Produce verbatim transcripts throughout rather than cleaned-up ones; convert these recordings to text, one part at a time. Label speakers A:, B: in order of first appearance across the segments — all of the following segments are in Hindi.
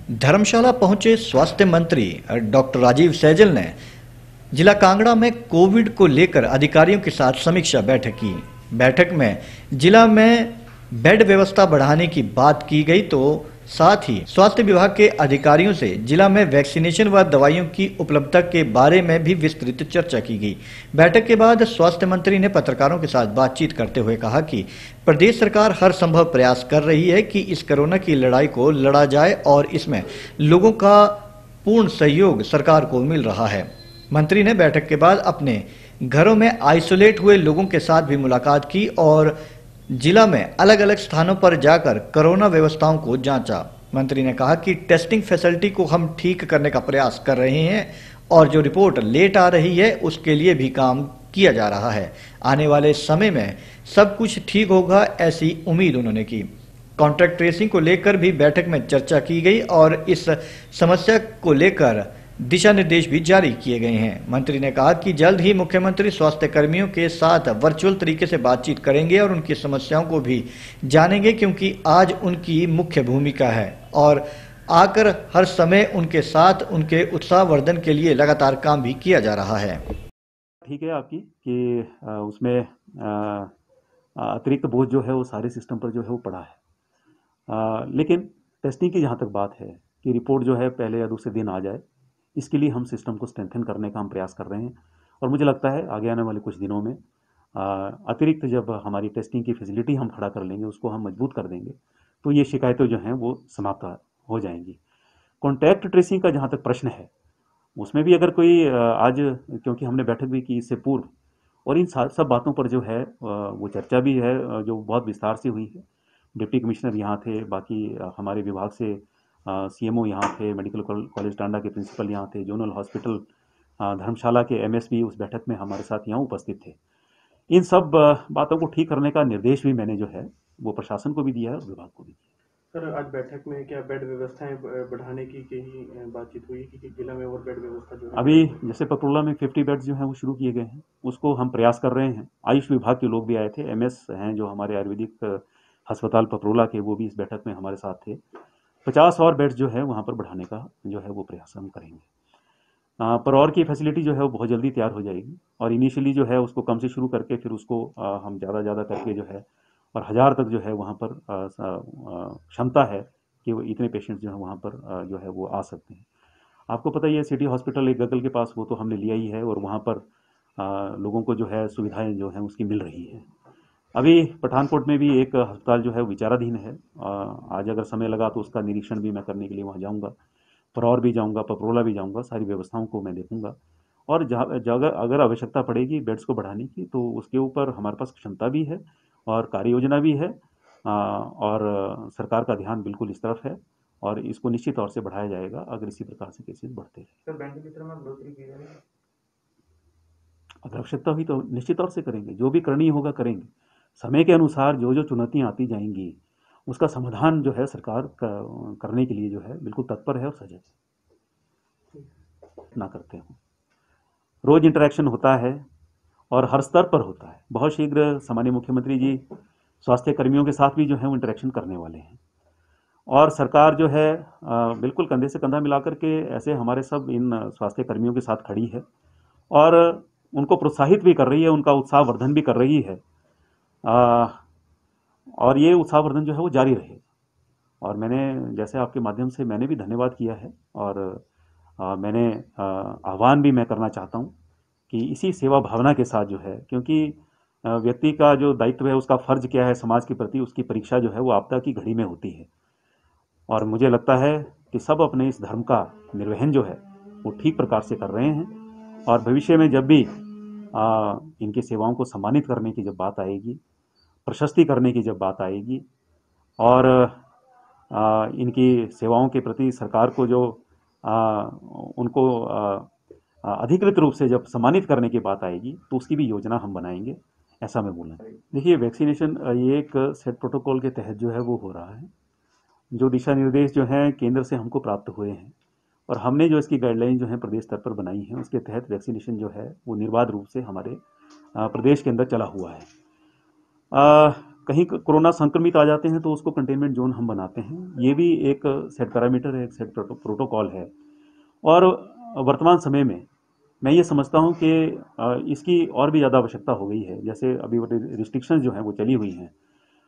A: धर्मशाला पहुंचे स्वास्थ्य मंत्री डॉक्टर राजीव सैजल ने जिला कांगड़ा में कोविड को लेकर अधिकारियों के साथ समीक्षा बैठक की। बैठक में जिला में बेड व्यवस्था बढ़ाने की बात की गई, तो साथ ही स्वास्थ्य विभाग के अधिकारियों से जिला में वैक्सीनेशन व दवाइयों की उपलब्धता के बारे में भी विस्तृत चर्चा की गई। बैठक के बाद स्वास्थ्य मंत्री ने पत्रकारों के साथ बातचीत करते हुए कहा कि प्रदेश सरकार हर संभव प्रयास कर रही है कि इस कोरोना की लड़ाई को लड़ा जाए और इसमें लोगों का पूर्ण सहयोग सरकार को मिल रहा है। मंत्री ने बैठक के बाद अपने घरों में आइसोलेट हुए लोगों के साथ भी मुलाकात की और जिला में अलग अलग स्थानों पर जाकर कोरोना व्यवस्थाओं को जांचा। मंत्री ने कहा कि टेस्टिंग फैसिलिटी को हम ठीक करने का प्रयास कर रहे हैं और जो रिपोर्ट लेट आ रही है उसके लिए भी काम किया जा रहा है। आने वाले समय में सब कुछ ठीक होगा, ऐसी उम्मीद उन्होंने की। कॉन्ट्रैक्ट ट्रेसिंग को लेकर भी बैठक में चर्चा की गई और इस समस्या को लेकर दिशा निर्देश भी जारी किए गए हैं। मंत्री ने कहा कि जल्द ही मुख्यमंत्री स्वास्थ्य कर्मियों के साथ वर्चुअल तरीके से बातचीत करेंगे और उनकी समस्याओं को भी जानेंगे, क्योंकि आज उनकी मुख्य भूमिका है और आकर हर समय उनके साथ उनके उत्साहवर्धन के लिए लगातार काम भी किया जा रहा है।
B: ठीक है आपकी कि उसमें अतिरिक्त बोझ जो है वो सारे सिस्टम पर जो है वो पड़ा है, आ, लेकिन टेस्टिंग की जहाँ तक बात है कि रिपोर्ट जो है पहले या दूसरे दिन आ जाए, इसके लिए हम सिस्टम को स्ट्रेंथन करने का हम प्रयास कर रहे हैं और मुझे लगता है आगे आने वाले कुछ दिनों में अतिरिक्त जब हमारी टेस्टिंग की फैसिलिटी हम खड़ा कर लेंगे, उसको हम मजबूत कर देंगे, तो ये शिकायतें जो हैं वो समाप्त हो जाएंगी। कॉन्टैक्ट ट्रेसिंग का जहाँ तक प्रश्न है, उसमें भी अगर कोई आज, क्योंकि हमने बैठक भी की इससे पूर्व और इन सब बातों पर जो है वो चर्चा भी है जो बहुत विस्तार से हुई है। डिप्टी कमिश्नर यहाँ थे, बाकी हमारे विभाग से सीएमओ यहाँ थे, मेडिकल कॉलेज टांडा के प्रिंसिपल यहाँ थे, जोनल हॉस्पिटल धर्मशाला के एमएस भी उस बैठक में हमारे साथ यहाँ उपस्थित थे। इन सब बातों को ठीक करने का निर्देश भी मैंने जो है वो प्रशासन को भी दिया है और विभाग को भी दिया।
C: सर, आज बैठक में क्या बेड व्यवस्थाएं बढ़ाने की कहीं बातचीत हुई कि जिला में और बेड व्यवस्था जो है?
B: अभी जैसे पपरोला में फिफ्टी बेड्स जो हैं वो शुरू किए गए हैं, उसको हम प्रयास कर रहे हैं। आयुष विभाग के लोग भी आए थे, एमएस हैं जो हमारे आयुर्वेदिक अस्पताल पपरोला के, वो भी इस बैठक में हमारे साथ थे। पचास और बेड्स जो है वहाँ पर बढ़ाने का जो है वो प्रयास हम करेंगे। आ, पर और की फैसिलिटी जो है वो बहुत जल्दी तैयार हो जाएगी और इनिशियली जो है उसको कम से शुरू करके फिर उसको आ, हम ज़्यादा ज़्यादा करके जो है और हज़ार तक जो है वहाँ पर क्षमता है कि वो इतने पेशेंट्स जो है वहाँ पर आ, जो है वो आ सकते हैं। आपको पता ही है सिटी हॉस्पिटल एक गगल के पास, वो तो हमने लिया ही है और वहाँ पर आ, लोगों को जो है सुविधाएँ जो हैं उसकी मिल रही है। अभी पठानकोट में भी एक अस्पताल जो है विचाराधीन है, आज अगर समय लगा तो उसका निरीक्षण भी मैं करने के लिए वहाँ जाऊँगा, परौर भी जाऊँगा, पपरोला भी जाऊँगा, सारी व्यवस्थाओं को मैं देखूँगा और जहाँ जगह अगर आवश्यकता पड़ेगी बेड्स को बढ़ाने की तो उसके ऊपर हमारे पास क्षमता भी है और कार्य योजना भी है और सरकार का ध्यान बिल्कुल इस तरफ है और इसको निश्चित तौर से बढ़ाया जाएगा अगर इसी प्रकार से केसेस बढ़ते हैं। अगर आवश्यकता हुई तो निश्चित तौर से करेंगे, जो भी करणीय होगा करेंगे। समय के अनुसार जो जो चुनौतियाँ आती जाएंगी उसका समाधान जो है सरकार करने के लिए जो है बिल्कुल तत्पर है और सजग ना करते हों। रोज इंटरेक्शन होता है और हर स्तर पर होता है। बहुत शीघ्र सामान्य मुख्यमंत्री जी स्वास्थ्य कर्मियों के साथ भी जो है वो इंटरेक्शन करने वाले हैं और सरकार जो है बिल्कुल कंधे से कंधा मिलाकर के ऐसे हमारे सब इन स्वास्थ्य कर्मियों के साथ खड़ी है और उनको प्रोत्साहित भी कर रही है, उनका उत्साहवर्धन भी कर रही है आ, और ये उत्साहवर्धन जो है वो जारी रहे। और मैंने जैसे आपके माध्यम से मैंने भी धन्यवाद किया है और आ, मैंने आह्वान भी मैं करना चाहता हूँ कि इसी सेवा भावना के साथ जो है, क्योंकि व्यक्ति का जो दायित्व है उसका फर्ज क्या है समाज के प्रति, उसकी परीक्षा जो है वो आपदा की घड़ी में होती है और मुझे लगता है कि सब अपने इस धर्म का निर्वहन जो है वो ठीक प्रकार से कर रहे हैं और भविष्य में जब भी आ, इनकी सेवाओं को सम्मानित करने की जब बात आएगी, प्रशस्ति करने की जब बात आएगी और आ, इनकी सेवाओं के प्रति सरकार को जो आ, उनको आ, अधिकृत रूप से जब सम्मानित करने की बात आएगी तो उसकी भी योजना हम बनाएंगे, ऐसा मैं बोलना। देखिए, वैक्सीनेशन ये एक सेट प्रोटोकॉल के तहत जो है वो हो रहा है, जो दिशा निर्देश जो हैं केंद्र से हमको प्राप्त हुए हैं और हमने जो इसकी गाइडलाइन जो है प्रदेश स्तर पर बनाई है उसके तहत वैक्सीनेशन जो है वो निर्बाध रूप से हमारे प्रदेश के अंदर चला हुआ है। आ, कहीं कोरोना संक्रमित आ जाते हैं तो उसको कंटेनमेंट जोन हम बनाते हैं। ये भी एक सेट पैरामीटर है, एक सेट प्रोटोकॉल है। और वर्तमान समय में मैं ये समझता हूँ कि इसकी और भी ज़्यादा आवश्यकता हो गई है। जैसे अभी रिस्ट्रिक्शंस जो हैं वो चली हुई हैं,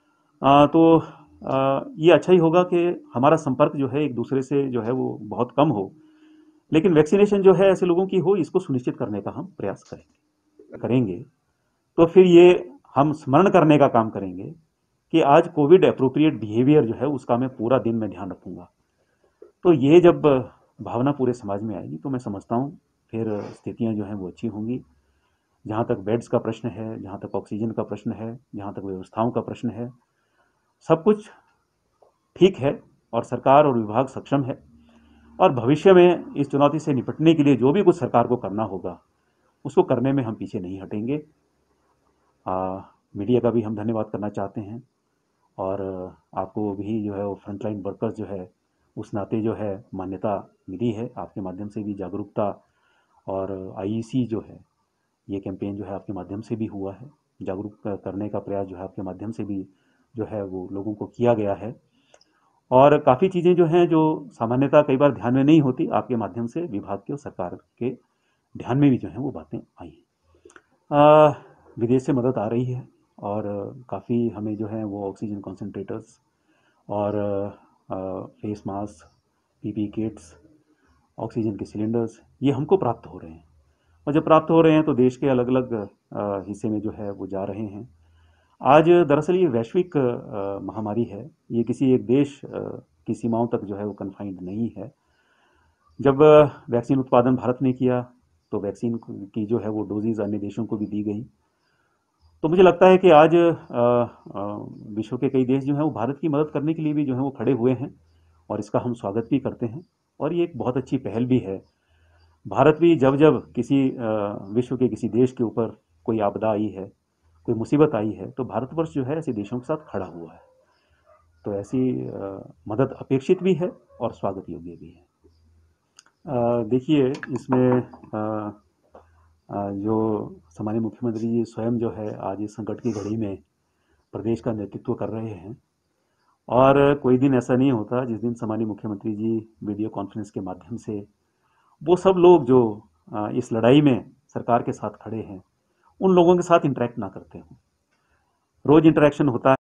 B: तो ये अच्छा ही होगा कि हमारा संपर्क जो है एक दूसरे से जो है वो बहुत कम हो, लेकिन वैक्सीनेशन जो है ऐसे लोगों की हो, इसको सुनिश्चित करने का हम प्रयास करेंगे करेंगे तो फिर ये हम स्मरण करने का काम करेंगे कि आज कोविड अप्रोप्रिएट बिहेवियर जो है उसका मैं पूरा दिन में ध्यान रखूंगा। तो ये जब भावना पूरे समाज में आएगी तो मैं समझता हूँ फिर स्थितियाँ जो हैं वो अच्छी होंगी। जहाँ तक बेड्स का प्रश्न है, जहाँ तक ऑक्सीजन का प्रश्न है, जहाँ तक व्यवस्थाओं का प्रश्न है, सब कुछ ठीक है और सरकार और विभाग सक्षम है। और भविष्य में इस चुनौती से निपटने के लिए जो भी कुछ सरकार को करना होगा उसको करने में हम पीछे नहीं हटेंगे। आ, मीडिया का भी हम धन्यवाद करना चाहते हैं और आपको भी जो है वो फ्रंटलाइन वर्कर्स जो है उस नाते जो है मान्यता मिली है, आपके माध्यम से भी जागरूकता और आईईसी जो है ये कैंपेन जो है आपके माध्यम से भी हुआ है, जागरूक करने का प्रयास जो है आपके माध्यम से भी जो है वो लोगों को किया गया है। और काफ़ी चीज़ें जो हैं जो सामान्यतः कई बार ध्यान में नहीं होती, आपके माध्यम से विभाग के और सरकार के ध्यान में भी जो है वो बातें आई हैं। विदेश से मदद आ रही है और काफ़ी हमें जो है वो ऑक्सीजन कॉन्सेंट्रेटर्स और face mask, PP kits, oxygen के सिलेंडर्स ये हमको प्राप्त हो रहे हैं। और जब प्राप्त हो रहे हैं तो देश के अलग अलग हिस्से में जो है वो जा रहे हैं। आज दरअसल ये वैश्विक महामारी है, ये किसी एक देश की सीमाओं तक जो है वो कन्फाइंड नहीं है। जब वैक्सीन उत्पादन भारत ने किया तो वैक्सीन की जो है वो डोजेज अन्य देशों को भी दी गई। तो मुझे लगता है कि आज विश्व के कई देश जो हैं वो भारत की मदद करने के लिए भी जो है वो खड़े हुए हैं और इसका हम स्वागत भी करते हैं और ये एक बहुत अच्छी पहल भी है। भारत भी जब जब किसी विश्व के किसी देश के ऊपर कोई आपदा आई है, कोई मुसीबत आई है, तो भारतवर्ष जो है ऐसे देशों के साथ खड़ा हुआ है। तो ऐसी मदद अपेक्षित भी है और स्वागत योग्य भी है। देखिए इसमें आ, जो सामान्य मुख्यमंत्री जी स्वयं जो है आज इस संकट की घड़ी में प्रदेश का नेतृत्व कर रहे हैं और कोई दिन ऐसा नहीं होता जिस दिन सामान्य मुख्यमंत्री जी वीडियो कॉन्फ्रेंस के माध्यम से वो सब लोग जो इस लड़ाई में सरकार के साथ खड़े हैं उन लोगों के साथ इंटरेक्ट ना करते हों। रोज़ इंटरेक्शन होता